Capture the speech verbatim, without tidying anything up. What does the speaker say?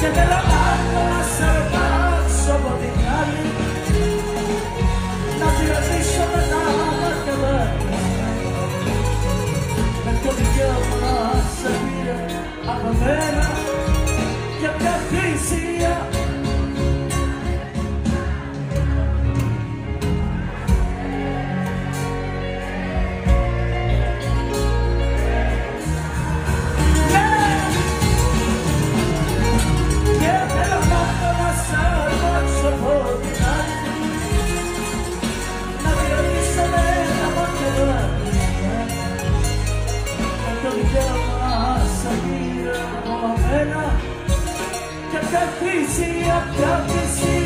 και δεν ρωτάω να σε ρωτάξω από την άλλη, να τη ρωτήσω μετά και βέβαια με το δικαίωμα να σε πήρε από μένα και μια θυσία. Και καθίσει, απ' τα